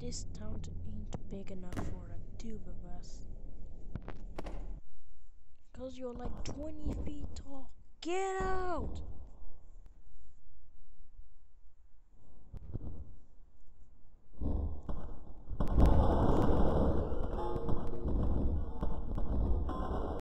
This town ain't big enough for the two of us. Cause you're like 20 feet tall. Get out!